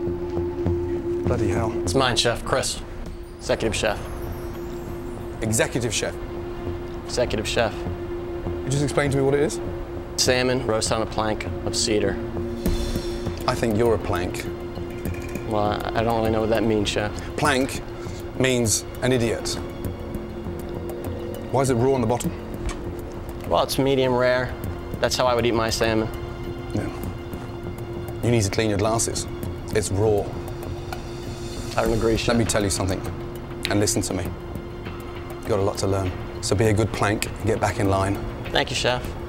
Bloody hell. It's mine, Chef. Chris. Executive Chef. Executive chef. Executive Chef. You just explain to me what it is? Salmon roasted on a plank of cedar. I think you're a plank. Well, I don't really know what that means, Chef. Plank means an idiot. Why is it raw on the bottom? Well, it's medium rare. That's how I would eat my salmon. Yeah. You need to clean your glasses. It's raw. I don't agree, Chef. Let me tell you something, and listen to me. You've got a lot to learn. So be a good plank and get back in line. Thank you, Chef.